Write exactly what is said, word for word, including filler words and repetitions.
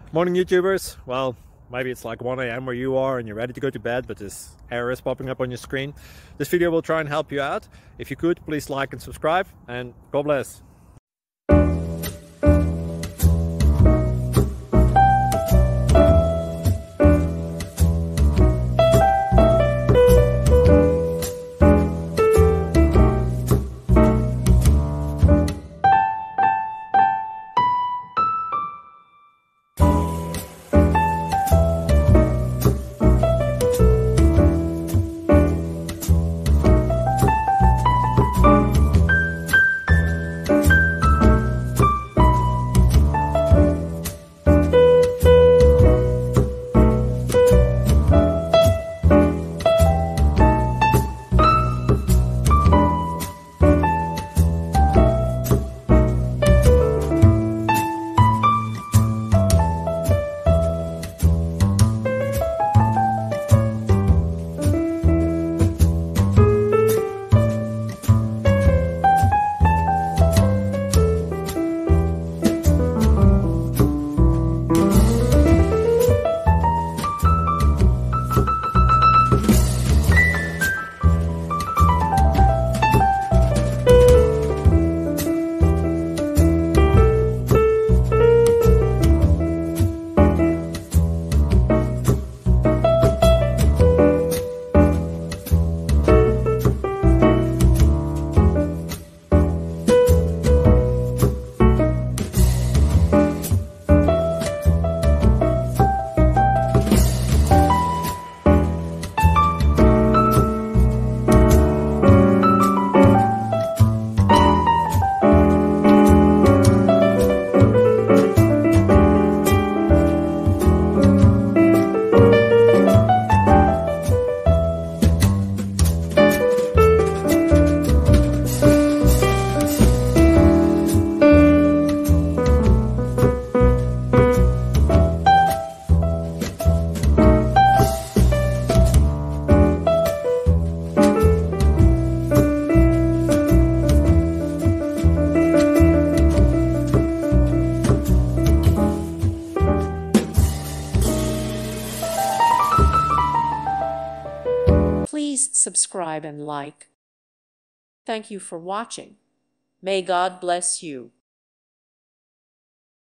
Morning YouTubers. Well, maybe it's like one A M where you are and you're ready to go to bed, but this error is popping up on your screen. This video will try and help you out. If you could, please like and subscribe, and God bless. Please subscribe and like. Thank you for watching. May God bless you.